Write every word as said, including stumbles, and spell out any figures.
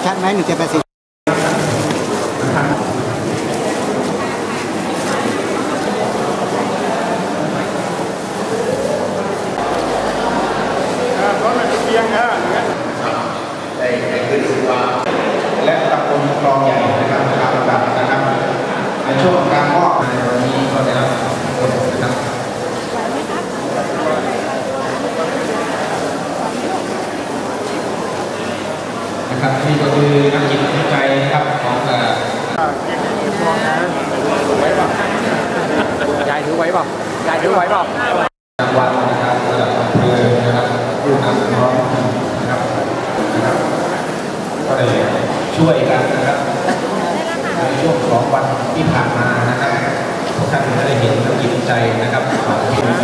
ชัดไหมหนึ่งเจ็ดแปดสี่และตำบลคลองใหญ่นะครับตามลำดับนะครับในช่วงการมอบในวันนี้ก็ได้รับผลนะครับนะครับนี่ก็คือนักจิตวิจัยนะครับของเอ่อยายถือไว้เปล่ายายถือไว้เปล่ารางวัลนะครับระดับอำเภอนะครับผู้นำน้องนะครับนะครับก็ได้ช่วยกันนะครับในช่วงสองวันที่ผ่านมานะครับทุกท่านได้เห็นนักจิตวิจัยนะครับของ